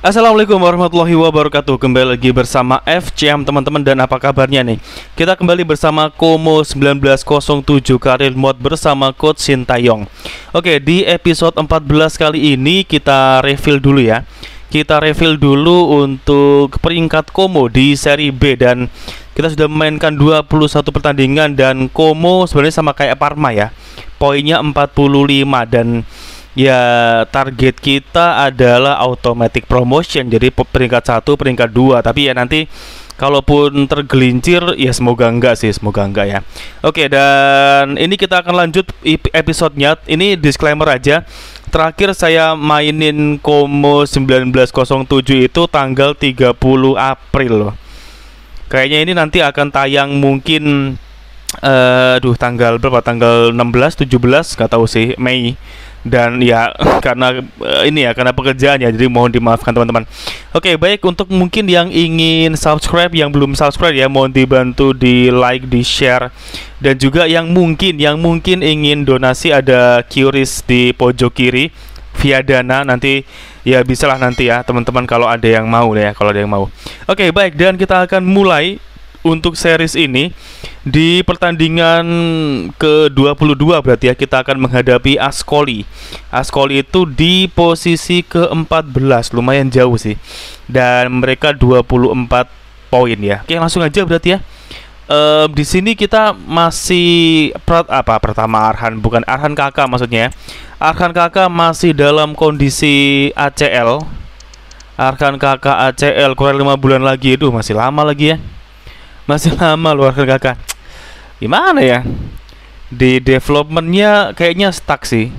Assalamualaikum warahmatullahi wabarakatuh. Kembali lagi bersama FCM teman-teman, dan apa kabarnya nih? Kita kembali bersama Komo 1907 Karir Mode bersama Coach Sintayong. Oke, di episode 14 kali ini kita review dulu ya. Kita review dulu untuk peringkat Komo di seri B, dan kita sudah memainkan 21 pertandingan, dan Komo sebenarnya sama kayak Parma ya. Poinnya 45, dan ya target kita adalah automatic promotion. Jadi peringkat 1, peringkat 2. Tapi ya nanti kalaupun tergelincir ya semoga enggak sih, semoga enggak ya. Oke, dan ini kita akan lanjut episodenya. Ini disclaimer aja. Terakhir saya mainin Komo 1907 itu tanggal 30 April loh. Kayaknya ini nanti akan tayang mungkin tanggal berapa? Tanggal 16, 17, nggak tahu sih, Mei. Dan ya karena karena pekerjaan ya, jadi mohon dimaafkan teman-teman. Oke, baik, untuk mungkin yang ingin subscribe, yang belum subscribe ya mohon dibantu di like, di share, dan juga yang mungkin ingin donasi, ada QRIS di pojok kiri via Dana, nanti ya bisalah nanti ya teman-teman kalau ada yang mau ya, kalau ada yang mau. Oke, baik, dan kita akan mulai untuk series ini. Di pertandingan ke-22 berarti ya, kita akan menghadapi Ascoli. Ascoli itu di posisi ke-14, lumayan jauh sih. Dan mereka 24 poin ya. Oke, langsung aja berarti ya. Di sini kita masih pertama Arhan Kakak maksudnya ya. Arhan Kakak masih dalam kondisi ACL. Arhan Kakak ACL kurang 5 bulan lagi. Aduh, masih lama lagi ya. Masih lama luar Kakak. Gimana ya? Di developmentnya kayaknya stuck sih.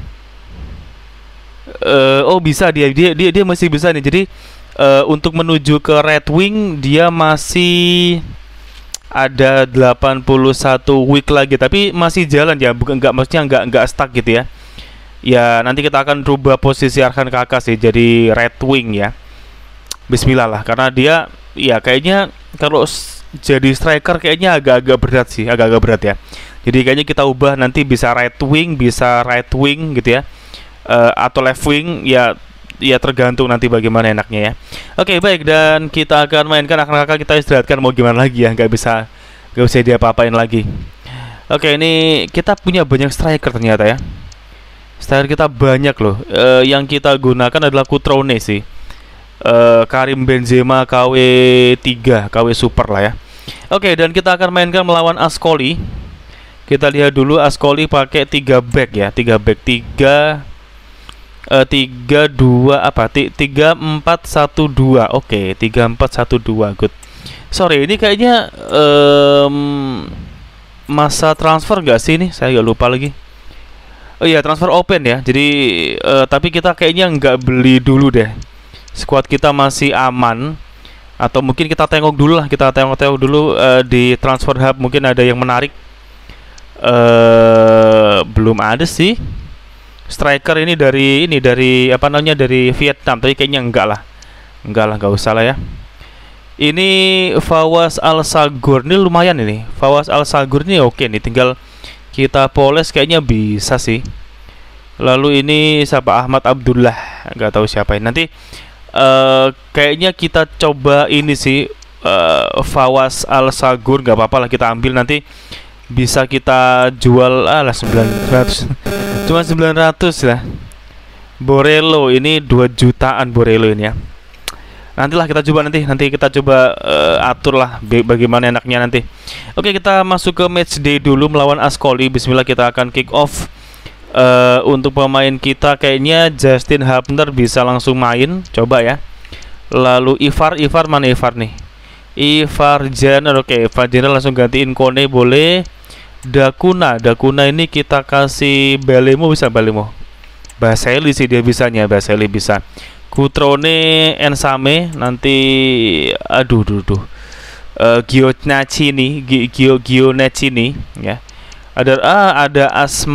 Bisa dia masih bisa nih. Jadi untuk menuju ke Red Wing dia masih ada 81 week lagi, tapi masih jalan ya, bukan maksudnya nggak stuck gitu ya. Ya nanti kita akan rubah posisi Arhan Kakak sih jadi Red Wing ya. Bismillah lah, karena dia ya kayaknya kalau jadi striker kayaknya agak-agak berat ya. Jadi kayaknya kita ubah nanti bisa right wing gitu ya, atau left wing ya tergantung nanti bagaimana enaknya ya. Oke, baik, dan kita akan mainkan Kakak, kita istirahatkan, mau gimana lagi ya, nggak bisa dia apa-apain lagi. Oke, ini kita punya banyak striker ternyata ya. Striker kita banyak loh. Yang kita gunakan adalah Cutrone sih. Karim Benzema KW3, KW Super lah ya. Oke, dan kita akan mainkan melawan Ascoli. Kita lihat dulu, Ascoli pakai 3 back ya, 3 back, 3-4-1-2. Oke, 3-4-1-2. Good. Sorry, ini kayaknya masa transfer gak sih ini? Saya agak lupa lagi. Oh iya, transfer open ya. Jadi tapi kita kayaknya nggak beli dulu deh. Squad kita masih aman, atau mungkin kita tengok dulu lah, kita tengok dulu di transfer hub, mungkin ada yang menarik. Belum ada sih. Striker ini dari apa namanya, dari Vietnam, tapi kayaknya nggak usah lah ya. Ini Fawaz Al-Sagur, ini lumayan ini. Fawaz Al-Sagur ini oke nih, tinggal kita poles kayaknya bisa sih. Lalu ini siapa, Ahmad Abdullah, nggak tahu siapa ini. Nanti kayaknya kita coba ini sih, Fawaz Al-Sagur, nggak apa-apa lah, kita ambil, nanti bisa kita jual lah 900. Cuma 900 lah. Borello ini 2 jutaan Borello ini ya. Nantilah kita coba, nanti kita coba atur lah bagaimana enaknya nanti. Oke, kita masuk ke match day dulu melawan Ascoli. Bismillah, kita akan kick off. Untuk pemain kita kayaknya Justin Hubner bisa langsung main, coba ya. Lalu Ivar mana Ivar nih? Ivar Jenner, oke, Ivar Jenner langsung gantiin Kone boleh. Dakuna ini kita kasih Balemo, bisa Balemo. Baseli sih dia bisanya, Baseli bisa. Cutrone, Ensame nanti, Gionacini ya. Ada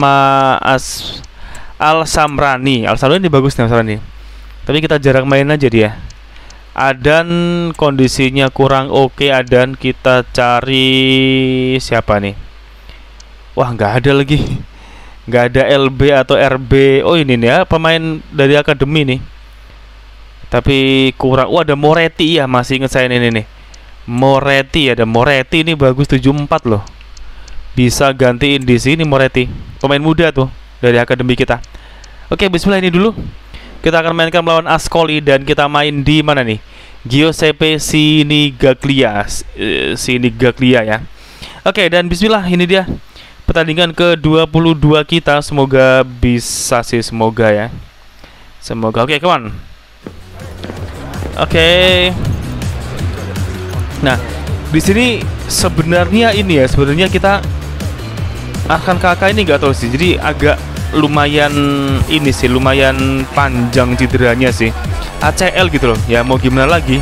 Al-Samrani ini bagus nih, Al-Samrani. Tapi kita jarang main aja dia. Adan kondisinya kurang oke. Adan, kita cari siapa nih? Wah, nggak ada lagi. Nggak ada LB atau RB. Oh, ini nih ya, pemain dari akademi nih. Tapi kurang. Ada Moretti ya, masih inget saya ini nih. Moretti, ada Moretti ini bagus 74 loh. Bisa gantiin di sini Moretti. Pemain muda tuh dari akademi kita. Oke, bismillah ini dulu. Kita akan mainkan melawan Ascoli dan kita main di mana nih? Giuseppe Sinigaglia. Sinigaglia ya. Oke, dan bismillah ini dia pertandingan ke-22 kita. Semoga bisa sih, semoga ya. Semoga. Oke, come on. Oke. Nah, di sini sebenarnya ini ya, sebenarnya kita akan kakak ini nggak tahu sih. Jadi agak lumayan ini sih, lumayan panjang cederanya sih. ACL gitu loh. Ya mau gimana lagi?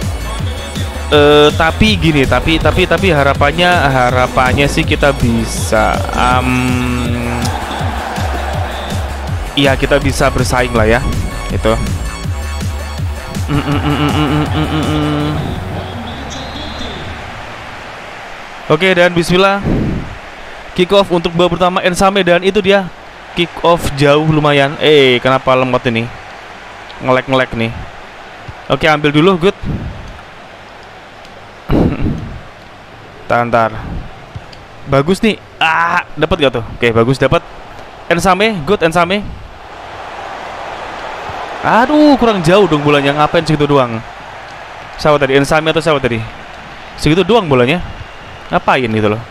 Tapi gini, tapi harapannya sih kita bisa ya kita bisa bersaing lah ya. Itu. Oke, dan bismillah. Kick off untuk babak pertama Ensame, dan itu dia kick off jauh lumayan. Kenapa lemot ini? Ngelek nih. Oke, ambil dulu, good. Tantar. Bagus nih. Dapat gak tuh? Oke, bagus, dapat. Ensame, good Ensame. Aduh, kurang jauh dong bolanya. Ngapain segitu doang? Siapa tadi? Ensame atau siapa tadi? Segitu doang bolanya. Ngapain gitu loh?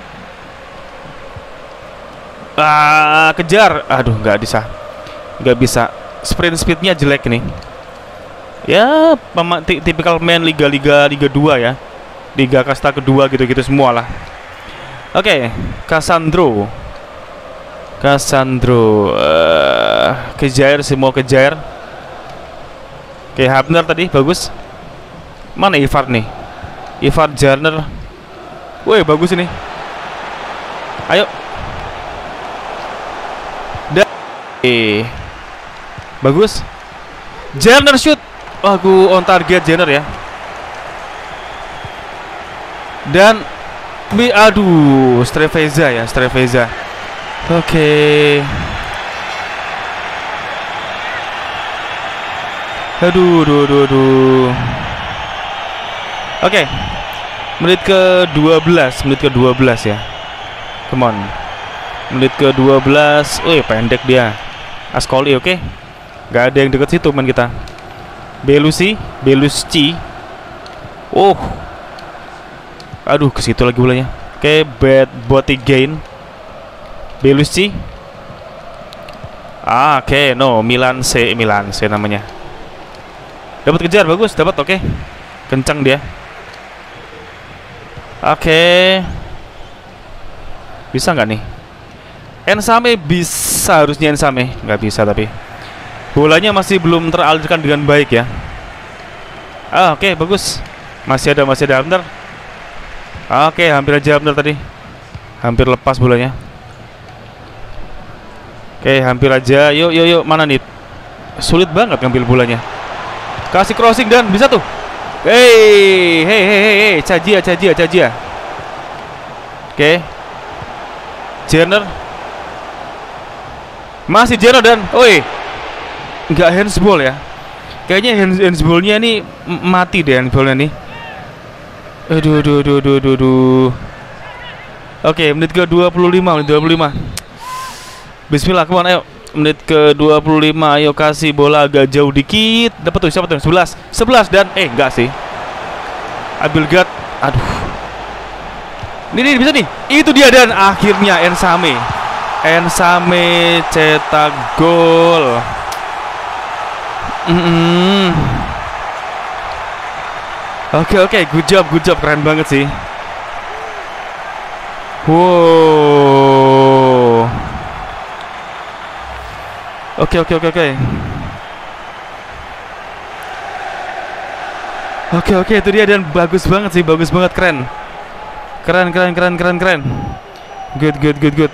Kejar. Aduh, nggak bisa. Nggak bisa. Sprint speednya jelek nih. Ya, tipikal main Liga 2 ya. Liga kasta kedua gitu-gitu semua lah. Oke, Cassandro. Kejar, semua kejar. Oke, Hapner tadi bagus. Mana Ivar nih? Ivar Jarner. Woi, bagus ini. Ayo. Bagus. Jarner shoot. Aku on target Jarner ya. Dan aduh, Strefeza ya, Strefeza. Oke. Aduh. Oke. Menit ke-12 ya. Come on. Menit ke-12. Pendek dia. Ascoli, oke. Gak ada yang deket situ main kita. Belusci. Aduh, ke situ lagi bolanya. Oke, bad body gain. Belusci. Oke, no, Milan C namanya. Dapat kejar, bagus, dapat, oke. Kencang dia. Oke. Bisa nggak nih? Ensame bisa, harusnya Ensame. Nggak bisa tapi. Bolanya masih belum teralirkan dengan baik ya. Oke, bagus. Masih ada bener. Oke, hampir aja bener tadi. Hampir lepas bolanya. Oke, hampir aja. Yuk, mana nih? Sulit banget ngambil bolanya. Kasih crossing dan bisa tuh. Hey, Cajia. Oke. Jenner. Masih Jenner dan nggak handsball ya. Kayaknya handsballnya ini mati deh handsballnya nih. Aduh. Oke, menit ke-25. Bismillah, come on, ayo. Menit ke-25, ayo kasih bola agak jauh dikit. Dapat tuh, siapa tuh? 11 dan enggak sih. Abelgard. Aduh. Ini bisa nih. Itu dia, dan akhirnya Ensame cetak gol. Oke, good job, keren banget sih. Wow. Oke. Oke, itu dia, dan bagus banget, keren. Good.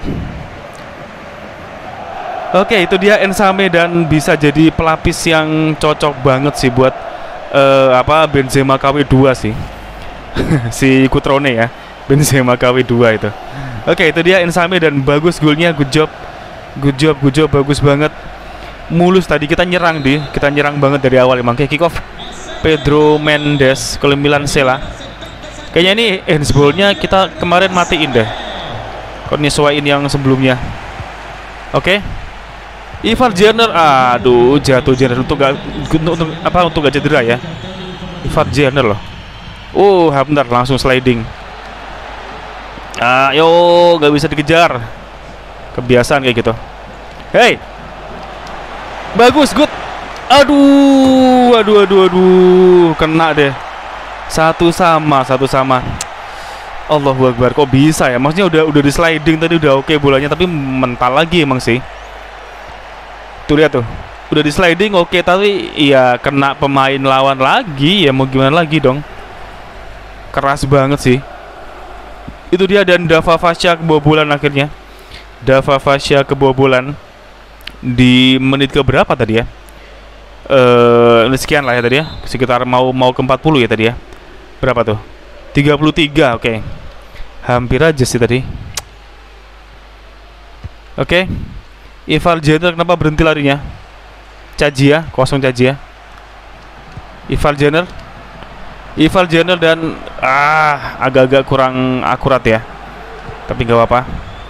Oke, itu dia Ensame, dan bisa jadi pelapis yang cocok banget sih buat Benzema KW2 sih. Si Cutrone ya, Benzema KW2 itu. Oke, itu dia Ensame, dan bagus golnya, good job, bagus banget. Mulus tadi kita nyerang banget dari awal emang. Kayak kick off. Pedro Mendes ke Milan Sela. Kayaknya ini handsballnya kita kemarin matiin deh. Kok nyesuaiin yang sebelumnya. Oke. Ivar Jenner, aduh jatuh Jenner untuk gak cedera ya. Ivar Jenner loh. Bentar langsung sliding. Ayo, gak bisa dikejar. Kebiasaan kayak gitu. Hey, bagus, good. Aduh, kena deh. Satu sama. Allahu Akbar, kok bisa ya? Maksudnya udah di sliding tadi udah oke bolanya, tapi mental lagi emang sih. Tuh lihat tuh, udah di sliding oke, tapi ya kena pemain lawan lagi, ya mau gimana lagi dong. Keras banget sih. Itu dia, dan Dava Fasya kebobolan akhirnya. Dava Fasya kebobolan di menit ke berapa tadi ya? Sekian lah ya tadi ya, sekitar mau ke 40 ya tadi ya. Berapa tuh? 33, oke. Hampir aja sih tadi. Oke. Ivar Jenner kenapa berhenti larinya? Cajia, kosong Cajia. Ivar Jenner dan agak-agak kurang akurat ya. Tapi gak apa-apa.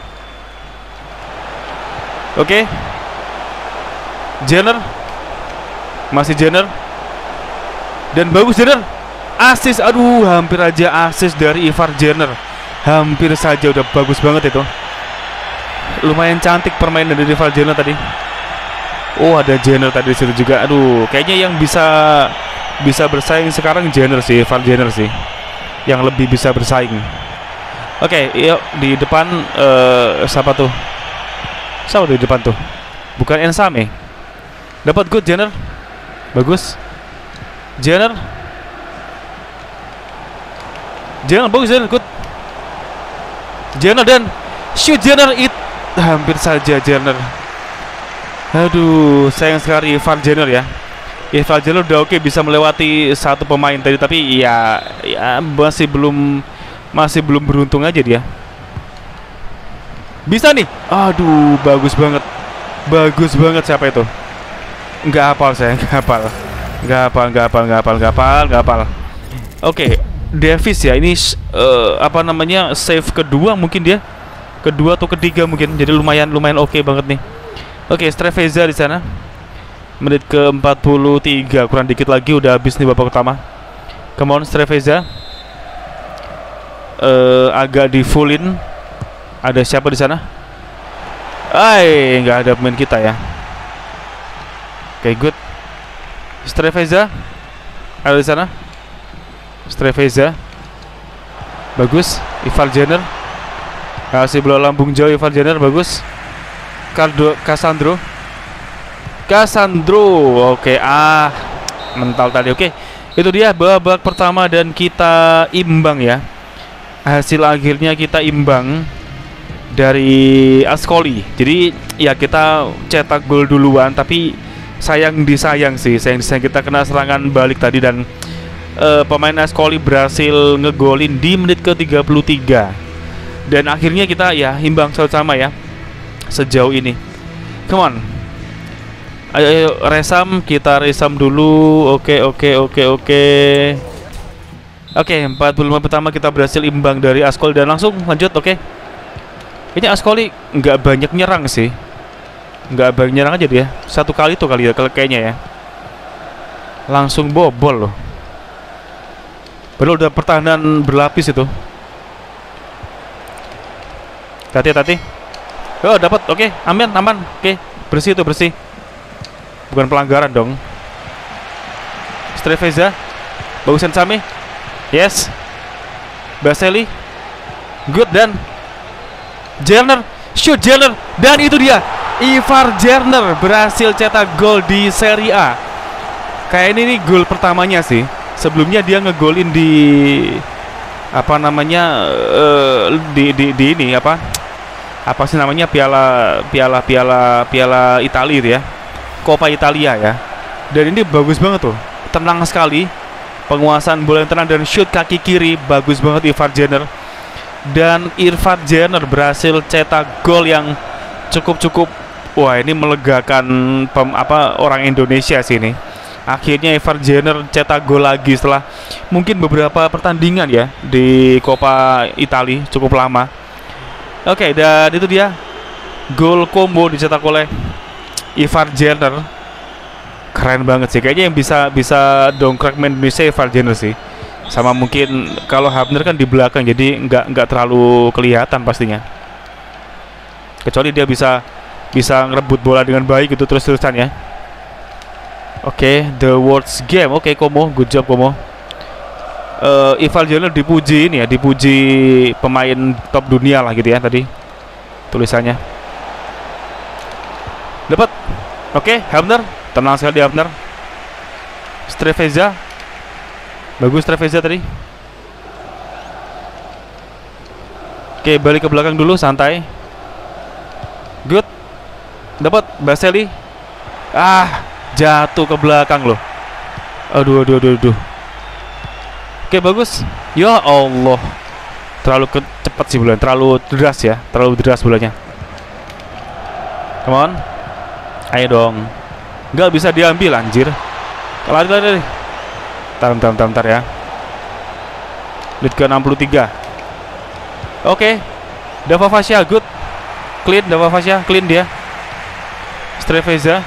Oke. Jenner. Masih Jenner. Dan bagus Jenner. Asis, aduh hampir aja asis dari Ivar Jenner. Hampir saja, udah bagus banget itu. Lumayan cantik permainan dari Ivar Jenner tadi. Ada Jenner tadi di situ juga. Aduh, kayaknya yang bisa bersaing sekarang Jenner sih, Ivar Jenner sih yang lebih bisa bersaing. Oke, yuk di depan siapa tuh? Siapa di depan tuh? Bukan Ensame. Dapat good Jenner. Bagus. Jenner bagus, Jenner good. Jenner dan shoot Jenner, hampir saja Jenner. Aduh, sayang sekali Ivar Jenner ya. Ivar Jenner udah oke bisa melewati satu pemain tadi, tapi ya masih belum beruntung aja dia. Bisa nih. Aduh, bagus banget. Bagus banget, siapa itu? Nggak hafal saya, nggak hafal. Oke, Davis ya, ini save kedua mungkin dia. Kedua atau ketiga mungkin. Jadi lumayan oke banget nih. Oke, Strefeza di sana. Menit ke 43, kurang dikit lagi udah habis nih babak pertama. Come on Strefeza. Agak di fullin. Ada siapa di sana? Nggak ada pemain kita ya. Oke, good. Strefeza ada di sana. Strefeza bagus. Ivar Jenner kasih bola lambung jauh. Ivar Jenner bagus. Cassandro. Oke, mental tadi. Oke, itu dia babak pertama dan kita imbang ya. Hasil akhirnya kita imbang dari Ascoli. Jadi ya kita cetak gol duluan, tapi sayang disayang kita kena serangan balik tadi, dan pemain Ascoli berhasil ngegolin di menit ke 33. Dan akhirnya kita ya imbang sama ya sejauh ini. Come on. Ayo resam, kita resam dulu. Oke. Oke, 45 pertama kita berhasil imbang dari Ascoli dan langsung lanjut. Oke. Kayaknya Ascoli nggak banyak nyerang sih. Nggak banyak nyerang aja dia. Satu kali tuh kali ya kayaknya ya. Langsung bobol loh. Padahal udah pertahanan berlapis itu. Hati-hati. Oh, dapat. Oke, aman. Oke, bersih itu, bersih. Bukan pelanggaran dong. Strefeza. Bagusan Sami. Yes. Baseli. Good, dan Jenner. Shoot Jenner. Dan itu dia, Ivar Jenner berhasil cetak gol di Serie A. Kayak ini nih gol pertamanya sih. Sebelumnya dia ngegolin di di ini apa sih namanya, piala Italia itu ya, Coppa Italia ya. Dan ini bagus banget tuh, tenang sekali, penguasaan bola yang tenang dan shoot kaki kiri bagus banget Ivar Jenner. Dan Ivar Jenner berhasil cetak gol yang cukup, wah ini melegakan orang Indonesia sih ini. Akhirnya Ivar Jenner cetak gol lagi setelah mungkin beberapa pertandingan ya di Coppa Italia, cukup lama. Oke, dan itu dia gol combo dicetak oleh Ivar Jenner. Keren banget sih, kayaknya yang bisa dongkrak main Indonesia Ivar Jenner sih. Sama mungkin kalau Hapner kan di belakang, jadi nggak terlalu kelihatan pastinya. Kecuali dia bisa ngerebut bola dengan baik itu terus-terusan ya. Oke, the world's game. Oke, Como, good job Como. Ivar Jenner dipuji ini ya, dipuji pemain top dunia lah gitu ya tadi tulisannya. Dapat. Oke, Hapner, tenang sekali Hapner. Strefeza, bagus Strefeza tadi. Oke, balik ke belakang dulu, santai. Good. Dapat Baseli. Jatuh ke belakang loh. Aduh. Oke, bagus. Ya Allah. Terlalu cepat sih bolanya, terlalu deras ya, terlalu deras bolanya. Come on. Ayo dong. Nggak bisa diambil anjir. Lari. Bentar ya. Menit ke 63. Oke. Dava Fasya good. Clean Dava Fasya, clean dia. Strefeza.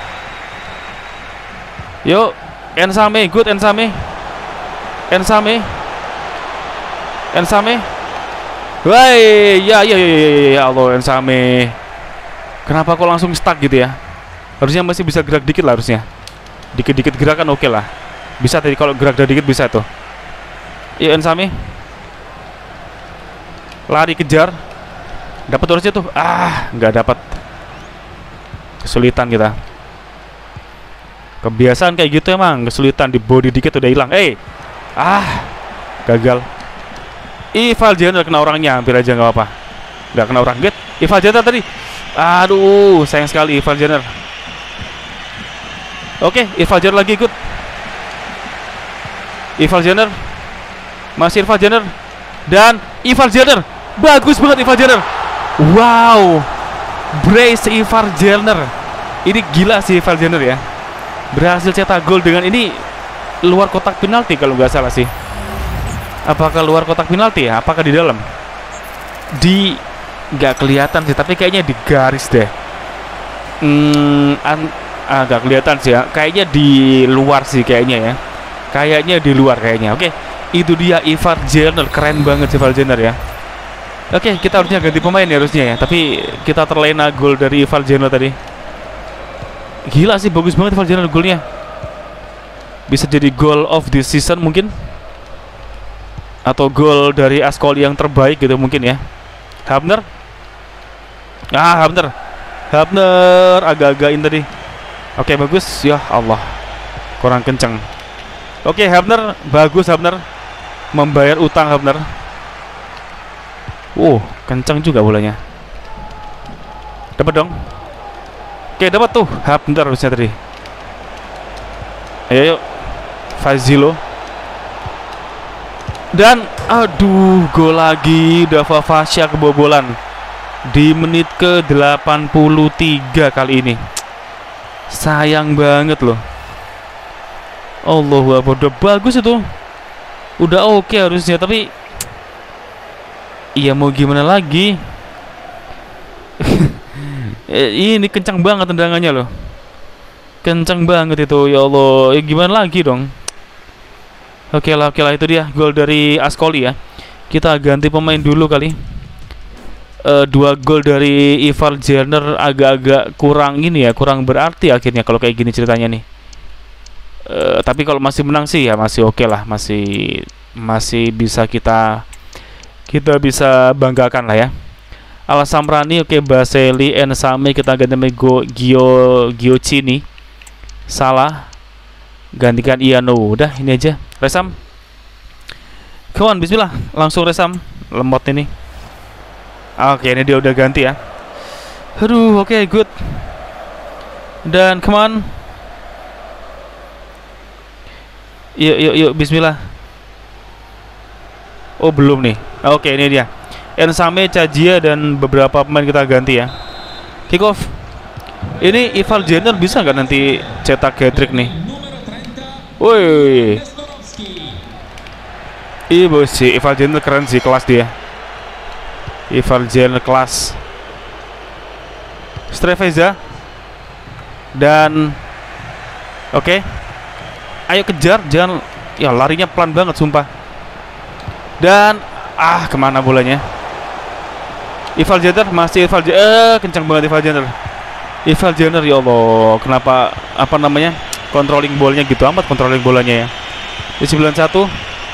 Yuk, Ensame, good Ensame. Woi, ya Allah Ensame. Kenapa kok langsung stuck gitu ya? Harusnya masih bisa gerak dikit lah harusnya. Dikit-dikit gerakan oke lah. Bisa tadi kalau gerak dikit bisa tuh. Yuk Ensame. Lari kejar. Dapat harusnya tuh. Nggak dapat. Kesulitan kita. Kebiasaan kayak gitu emang, kesulitan di body dikit udah hilang. Gagal. Ivar Jenner kena orangnya, hampir aja nggak apa-apa. Nggak kena orang. Get Ivar Jenner tadi. Aduh, sayang sekali Ivar Jenner. Oke, Ivar Jenner lagi ikut. Ivar Jenner. Masih Ivar Jenner. Dan Ivar Jenner. Bagus banget Ivar Jenner. Wow. Brace Ivar Jenner. Ini gila sih Ivar Jenner ya. Berhasil cetak gol dengan ini luar kotak penalti kalau nggak salah sih. Apakah luar kotak penalti ya? Apakah di dalam? Nggak kelihatan sih, tapi kayaknya di garis deh. Nggak kelihatan sih ya. Kayaknya di luar sih kayaknya ya. Kayaknya di luar kayaknya. Oke, itu dia Ivar Jenner, keren banget Ivar Jenner ya. Oke, kita harusnya ganti pemain ya harusnya ya. Tapi kita terlena gol dari Ivar Jenner tadi. Gila sih, bagus banget Ivar Jenner golnya. Bisa jadi goal of the season mungkin, atau gol dari Ascoli yang terbaik gitu mungkin ya. Hapner. Hapner agak-agakin tadi. Oke, bagus. Ya Allah, kurang kenceng. Oke, Hapner, bagus Hapner. Membayar utang Hapner. Kenceng juga bolanya. Dapat dong. Oke, dapat tuh Hapner harusnya tadi. Ayo Fazilo. Dan aduh, gol lagi Dava Fasya kebobolan di menit ke 83 kali ini. Sayang banget loh. Allahu Akbar, udah bagus itu. Udah oke harusnya, tapi iya mau gimana lagi. Ini kencang banget tendangannya loh. Kencang banget itu, ya Allah. Gimana lagi dong. Oke lah, itu dia gol dari Ascoli ya. Kita ganti pemain dulu kali. 2 gol dari Ivar Jenner agak-agak kurang ini ya, kurang berarti akhirnya kalau kayak gini ceritanya nih. Tapi kalau masih menang sih ya masih oke lah, masih bisa kita bisa banggakan lah ya. Al Samrani oke, Baseli, Ensame kita ganti sama Giocini. Salah gantikan Iano. Udah ini aja. Resam. Come on, bismillah. Langsung Resam. Lemot ini. Oke, ini dia udah ganti ya. Aduh, oke, good. Dan come on. Yuk, bismillah. Oh, belum nih. Oke, ini dia. Ensame, Cajia dan beberapa pemain kita ganti ya. Kick off. Ini Ivar Jenner bisa nggak nanti cetak hat-trick nih? Woi, ibu sih, Ivar Jenner keren sih, kelas dia. Ivar Jenner kelas. Strefeza dan oke. Ayo kejar, jangan ya, larinya pelan banget sumpah. Dan kemana bolanya? Ivar Jenner masih Ivar Jenner, kencang banget Ivar Jenner. Ivar Jenner, ya Allah, kenapa apa namanya? Controlling bolanya gitu amat, controlling bolanya ya. Di 91.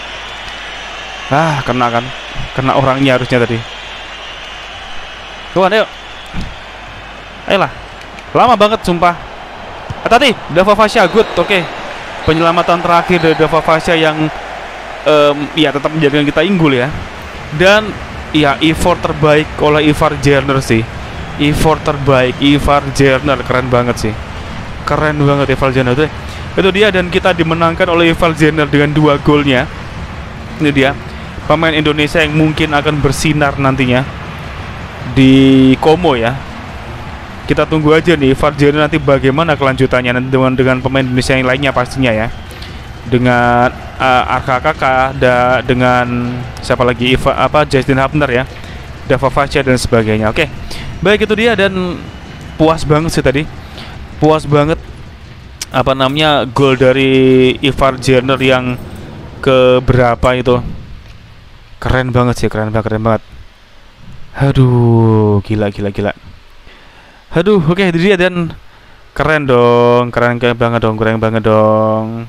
Kena kan? Kena orangnya harusnya tadi. Tuan, ayo. Ayolah. Lama banget sumpah. Hati-hati, Dava Fasya good. Oke. Penyelamatan terakhir dari Dava Fasya yang ya tetap menjadikan kita unggul ya. Dan ya effort terbaik oleh Ivar Jenner sih. Effort terbaik Ivar Jenner, keren banget sih. Keren banget Ivar Jenner tuh. Itu dia, dan kita dimenangkan oleh Ivar Jenner dengan 2 golnya. Ini dia pemain Indonesia yang mungkin akan bersinar nantinya di Como ya. Kita tunggu aja nih Ivar Jenner nanti bagaimana kelanjutannya nanti dengan pemain Indonesia yang lainnya pastinya ya. Dengan RKKK, dengan siapa lagi, Justin Hubner ya, Dava Fasya dan sebagainya. Oke, baik, itu dia, dan puas banget sih tadi, puas banget apa namanya gol dari Ivar Jenner yang ke berapa itu, keren banget sih, keren banget. Aduh, gila. Aduh, oke, itu dia, dan keren banget dong.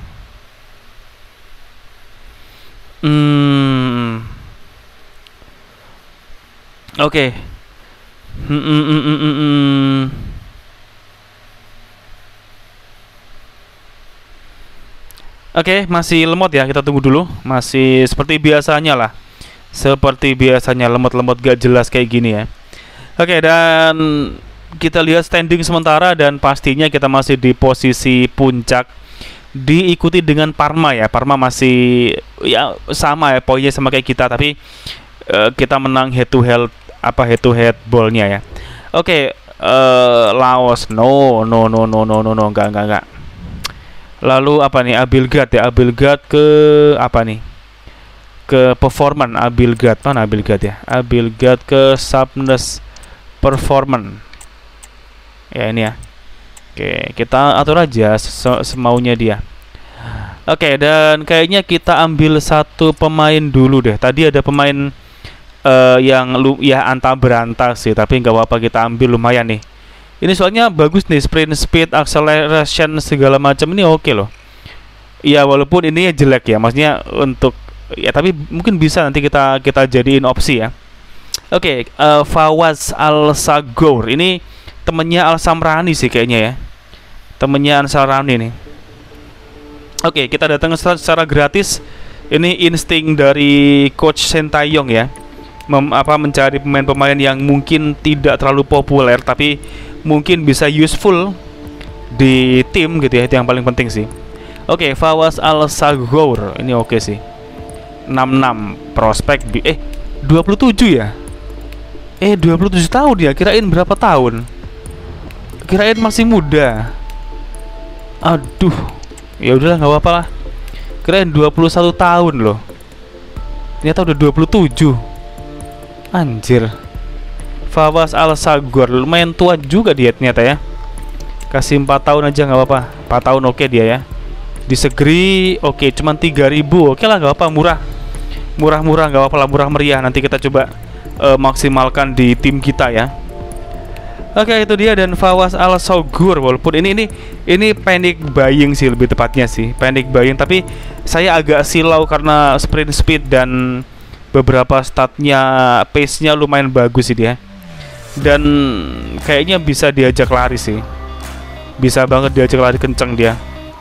Oke. Oke, masih lemot ya, kita tunggu dulu. Masih seperti biasanya lah. Seperti biasanya lemot-lemot gak jelas kayak gini ya. Oke, dan kita lihat standing sementara, dan pastinya kita masih di posisi puncak, diikuti dengan Parma ya. Parma masih ya sama ya, poinnya sama kayak kita, tapi kita menang head to head ballnya ya. Oke, Laos no, enggak. Lalu apa nih, Abilgad ke apa nih, ke performance. Abilgad ya, Abilgad ke Sapnes performance ya, ini ya. Oke, kita atur aja semaunya dia. Oke, dan kayaknya kita ambil satu pemain dulu deh. Tadi ada pemain yang ya anta beranta sih, tapi nggak apa-apa, kita ambil, lumayan nih. Ini soalnya bagus nih, sprint speed, acceleration segala macam ini oke loh. Ya walaupun ini jelek ya, maksudnya untuk ya, tapi mungkin bisa nanti kita jadiin opsi ya. Oke, Fawaz Al-Sagour ini temennya Al-Samrani sih kayaknya ya. Temennya Al-Samrani nih. Oke, kita datang secara gratis. Ini insting dari coach Sintayong ya. Mencari pemain-pemain yang mungkin tidak terlalu populer tapi mungkin bisa useful di tim gitu ya. Itu yang paling penting sih. Oke, Fawaz Al-Sagour ini oke sih. 66 prospek 27 ya. 27 tahun ya. Kirain berapa tahun? Kirain masih muda. Aduh, ya udahlah, nggak apa-apa lah. Kirain 21 tahun loh. Ternyata udah 27. Anjir. Fawaz Al-Sagour lumayan tua juga dia ternyata ya. Kasih 4 tahun aja nggak apa-apa. 4 tahun oke dia ya. Disegri oke, cuman 3.000. Oke lah, nggak apa-apa, murah nggak apa-apa lah, murah meriah. Nanti kita coba maksimalkan di tim kita ya. Oke, itu dia, dan Fawaz Al-Sagour walaupun ini panic buying sih, lebih tepatnya sih panic buying, tapi saya agak silau karena sprint speed dan beberapa statnya, pace-nya lumayan bagus sih dia, dan kayaknya bisa diajak lari sih, bisa banget diajak lari kenceng dia.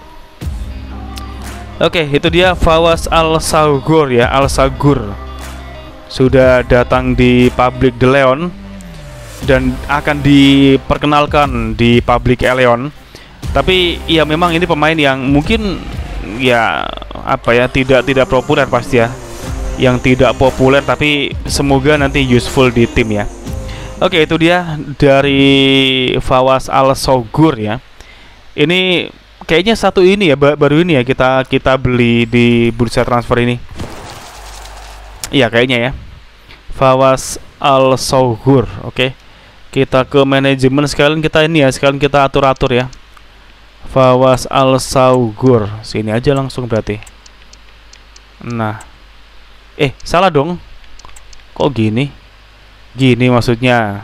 Oke, itu dia Fawaz Al-Sagour ya, Al-Sagour sudah datang di Public de Leon dan akan diperkenalkan di Public Eleon. Tapi ya memang ini pemain yang mungkin ya apa ya, tidak populer pasti ya, yang tidak populer, tapi semoga nanti useful di tim ya. Oke, itu dia dari Fawaz Al-Sagour ya. Ini kayaknya satu ini ya, baru ini ya kita beli di bursa transfer ini. Iya kayaknya ya. Fawaz Al-Saughur. Oke. Kita ke manajemen sekalian kita ini ya, sekalian kita atur-atur ya. Fawaz Al-Saughur. Sini aja langsung berarti. Nah. Salah dong. Kok gini? Gini maksudnya.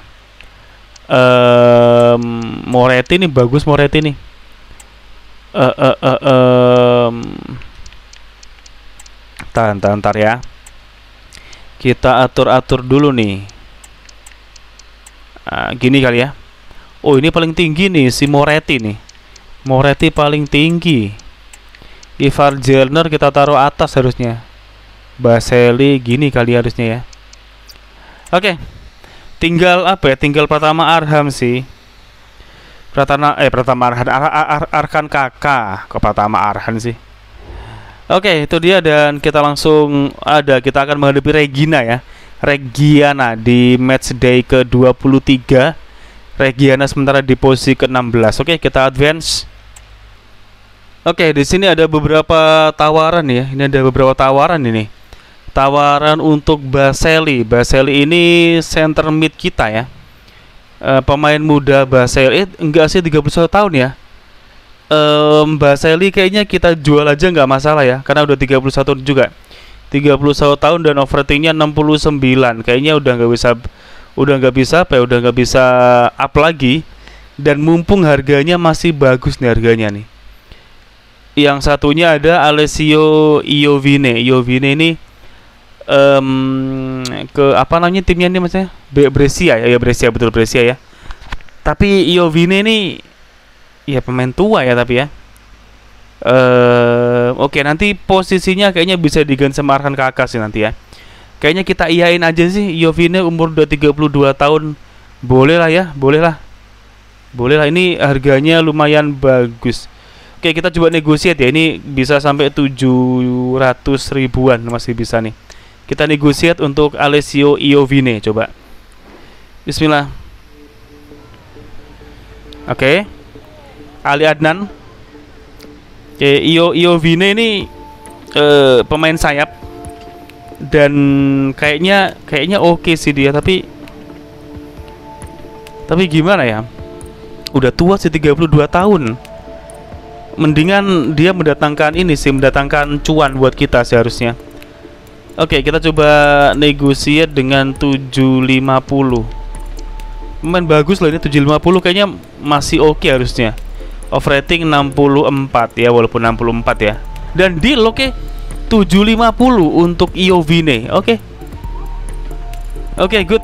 Moretti nih bagus, Moretti nih. Ntar ya. Kita atur-atur dulu nih. Gini kali ya. Oh ini paling tinggi nih si Moretti nih. Moretti paling tinggi. Ivar Jelner kita taruh atas harusnya. Baselli gini kali harusnya ya. Oke. Tinggal apa ya? Tinggal Pratama Arham sih. Pratama Arhan, Arkan kakak ke Pratama Arhan sih. Oke, itu dia dan kita langsung kita akan menghadapi Regina ya. Regiana di match day ke-23. Regiana sementara di posisi ke-16. Oke, kita advance. Oke, di sini ada beberapa tawaran ya. Ini ada beberapa tawaran ini. Tawaran untuk Baselli. Baselli ini center mid kita ya. Pemain muda Baselli enggak sih 31 tahun ya. Baselli kayaknya kita jual aja nggak masalah ya, karena udah 31 juga. 31 tahun dan overratingnya 69. Kayaknya udah nggak bisa up lagi. Dan mumpung harganya masih bagus nih harganya nih. Yang satunya ada Alessio Iovine. Iovine ini ke apa namanya timnya ini maksudnya? Brescia ya, Brescia, betul Brescia ya. Tapi Iovine ini ya pemain tua ya tapi ya. Oke, nanti posisinya kayaknya bisa diganti sama Arhan kakak sih nanti ya. Kayaknya kita iyain aja sih Iovine umur udah 32 tahun. Boleh lah ya, boleh lah. Boleh lah, ini harganya lumayan bagus. Oke, kita coba negosiate ya. Ini bisa sampai 700 ribuan masih bisa nih. Kita negosiate untuk Alessio Iovine coba. Bismillah. Oke. Ali Adnan. Oke, Iovine ini pemain sayap dan kayaknya oke sih dia, tapi gimana ya? Udah tua sih 32 tahun. Mendingan dia mendatangkan cuan buat kita seharusnya. Oke, kita coba negosiate dengan 750. Pemain bagus loh ini 750, kayaknya masih oke harusnya. Overrating 64 ya, walaupun 64 ya. Dan deal oke. 750 untuk Iovine. Oke. Oke, good.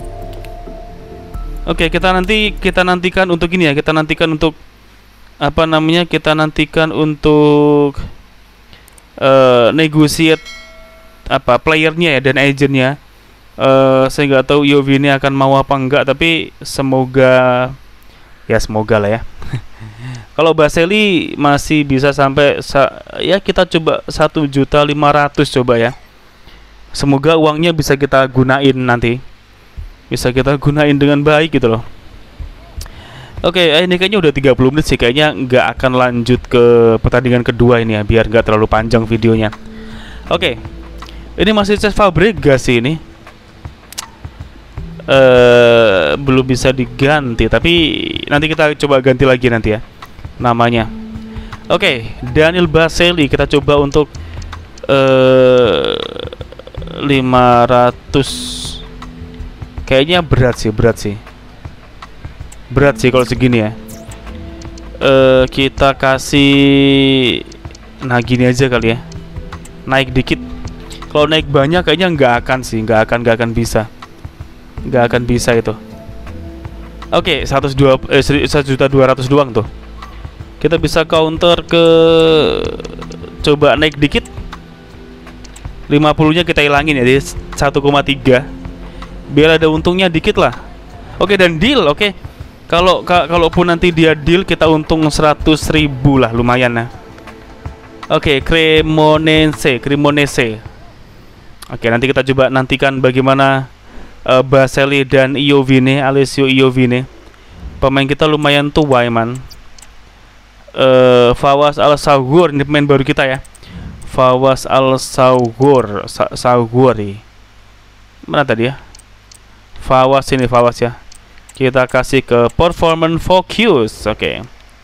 Oke, kita nantikan untuk ini ya. Kita nantikan untuk apa namanya? Kita nantikan untuk negosiate apa playernya ya dan agentnya. Saya nggak tahu Iovine akan mau apa enggak, tapi semoga lah ya. Kalau Baselli masih bisa sampai ya kita coba 1.500.000 coba ya. Semoga uangnya bisa kita gunain nanti. Bisa kita gunain dengan baik gitu loh. Oke, ini kayaknya udah 30 menit sih, kayaknya nggak akan lanjut ke pertandingan kedua ini ya, biar nggak terlalu panjang videonya. Oke. Ini masih Cesc Fabregas sih ini. Belum bisa diganti, tapi nanti kita coba ganti lagi nanti ya namanya. Oke, Daniel Baselli kita coba untuk 500. Kayaknya berat sih kalau segini ya. Kita kasih gini aja kali ya. Naik dikit. Kalau naik banyak kayaknya nggak akan bisa. Nggak akan bisa itu. Oke, 1.200.000 doang tuh. Kita bisa counter ke coba naik dikit. 50-nya kita hilangin ya, jadi 1,3. Biar ada untungnya dikit lah. Oke, dan deal, oke. Kalaupun nanti dia deal kita untung 100.000 lah, lumayan ya. Oke, Cremonese. Oke, nanti kita coba nantikan bagaimana Baselli dan Iovine, Alessio Iovine. Pemain kita lumayan tua, man. Fawaz Al-Saugur, ini pemain baru kita ya. Fawaz Al-Saugur, Sauguri. Mana tadi ya? Fawaz ini, Fawaz ya. Kita kasih ke performance focus. Oke.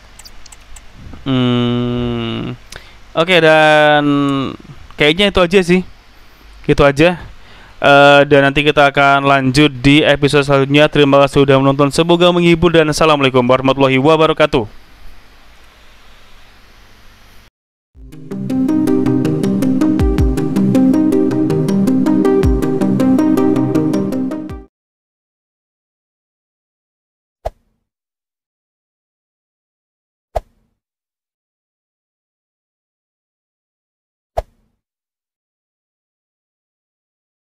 Oke, dan kayaknya itu aja sih. Itu aja. Dan nanti kita akan lanjut di episode selanjutnya. Terima kasih sudah menonton. Semoga menghibur dan assalamualaikum warahmatullahi wabarakatuh.